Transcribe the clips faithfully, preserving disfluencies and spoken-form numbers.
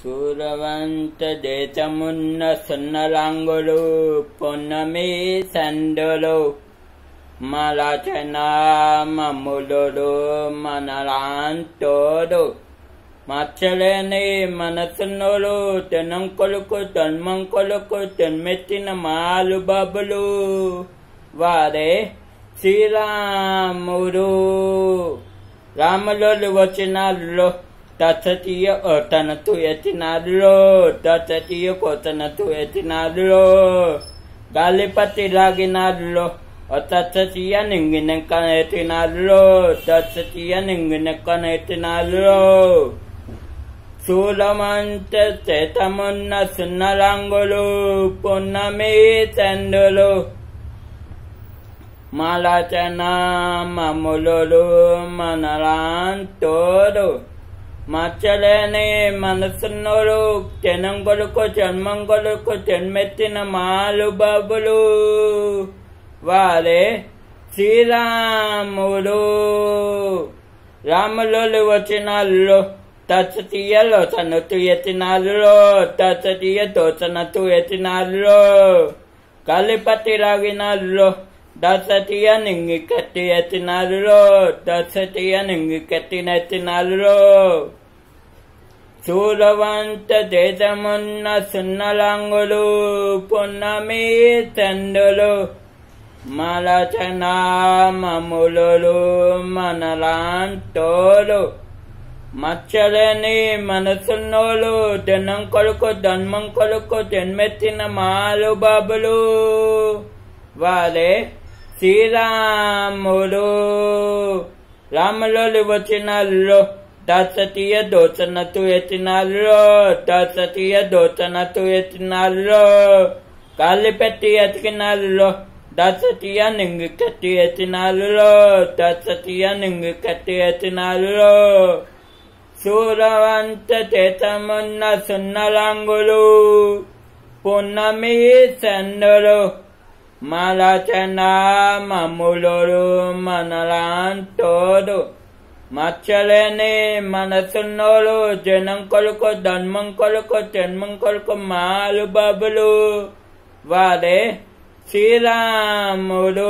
సూరవంత దేశమున్న సున్నలాంగులు పొన్నమి సండులు మలచనా మమ్ములుడు మనలాంటోడు మచ్చలేని మనసున్నోలు తెనం కొలుకు తన్మం కొలుకు తెన్మెత్తిన మాలు బాబులు వారే శ్రీరాముడు. రాములు వచ్చినాల్లో తచ్చతీయ తనతు ఎత్తినాడులో తచ్చతీయ కొతనతు ఎత్తినాడులో గాలిపతి లాగినాడులో తచ్చతీయ నింగినెక్క ఎత్తినాడులో తచ్చతీయ నింగినెక్క ఎత్తినాడులో సూలమంత చేతమున్న సున్నలాంగులు పున్నమి చండులు మలచనా మమ్ములు మనలాంటోడు మచ్చలేని మనసున్నోడు తెనం కొలుకు జన్మం కొలుకు తెన్మెత్తిన మాలు బాబులు వారే శ్రీరాముడు. రాములు వచ్చినాల్లో తచ్చతీయలో తనతు ఎత్తినాల్లో తచ్చతీయ తోచనతు ఎత్తినాల్లో కలిపతి రాగినాల్లో దశతీయ నింగి కట్టి ఎత్తినాల్లో దశతీయ నింగి కట్టినెత్తినాల్లో సూరవంత దేశమున్న సున్నలాంగులు పున్నమి చండులు మలచనా మమ్ములు మనలాంటోలు మచ్చలేని మనసున్నోలు జనం కొలుకు జన్మం కొలుకు జన్మెత్తిన మాలు బాబులు వారే శ్రీరాముడు. రాములు వచ్చినాల్లో దశతీయ దోచనతు ఎత్తినాల్లో దశతీయ దోచనతు ఎత్తినాల్లో కాలిపెట్టి ఎతికినాల్లో దశతీయ నింగి కట్టి ఎత్తినాల్లో దశతీయ నింగి కట్టి ఎత్తినాల్లో సూరవంత చేతమున్న సున్నలాంగులు పున్నమి చండులు మలచనా మమ్ములు మనలాంటోడు మచ్చలేని మనసున్నోడు జనం కొలుకు ధర్మం కొలుకు జన్మం కొలుకు మాలు బాబులు వారే శ్రీరాముడు.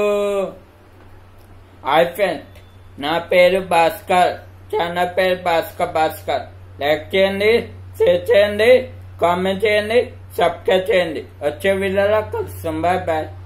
హాయ్ ఫ్రెండ్స్, నా పేరు భాస్కర్, ఛానల్ పేరు భాస్కర్ భాస్కర్. లైక్ చేయండి, షేర్ చేయండి, కామెంట్ చేయండి, సబ్స్క్రైబ్ చేయండి. వచ్చే వీడియోలో కలుస్తాం. Bye bye.